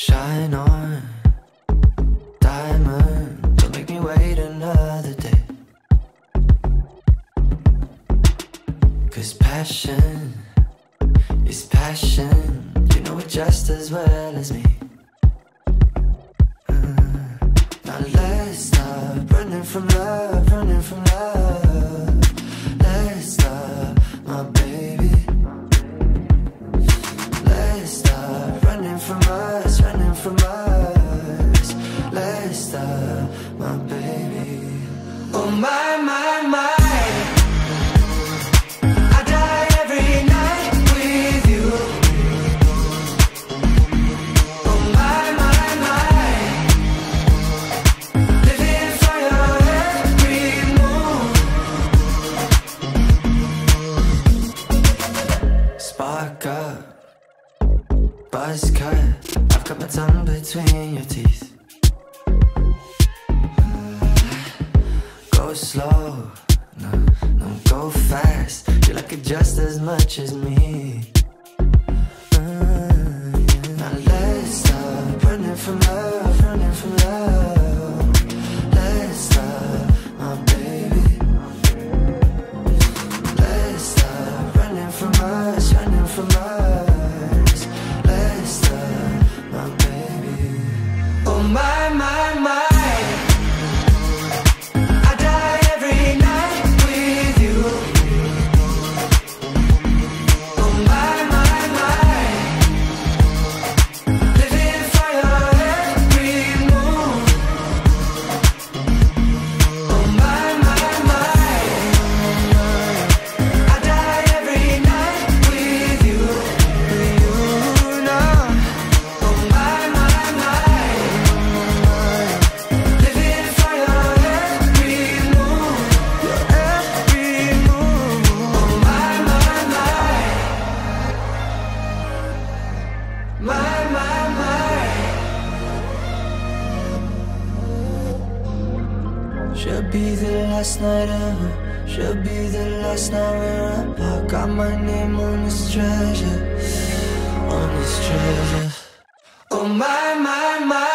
Shine on, diamond, don't make me wait another day. 'Cause passion is passion, you know it just as well as me. Now let's stop running from love, running from love. Let's stop, my baby. Let's stop running from us, running from us. Let's stop, my baby. Oh my, my, my. I die every night with you. Oh my, my, my. Living for your every move. Spark up, buzz cut. I've got my tongue between your teeth. Go slow, no, no, go fast. You like it just as much as me. Now let's stop running from love, running from love. Let's stop, my baby. Let's stop running from us, running from us. Let's stop, my baby. Oh my, my, my. I die every night with you. Oh my, my, my. Living for your every move. Oh my, my, my. I die every night with you now. Oh my, my, my. Living for your every move, your every move. Oh my, my, my. My, my, my. Should be the last night ever. Should be the last night we're apart. Got my name on this treasure, on this treasure. Oh my, my, my.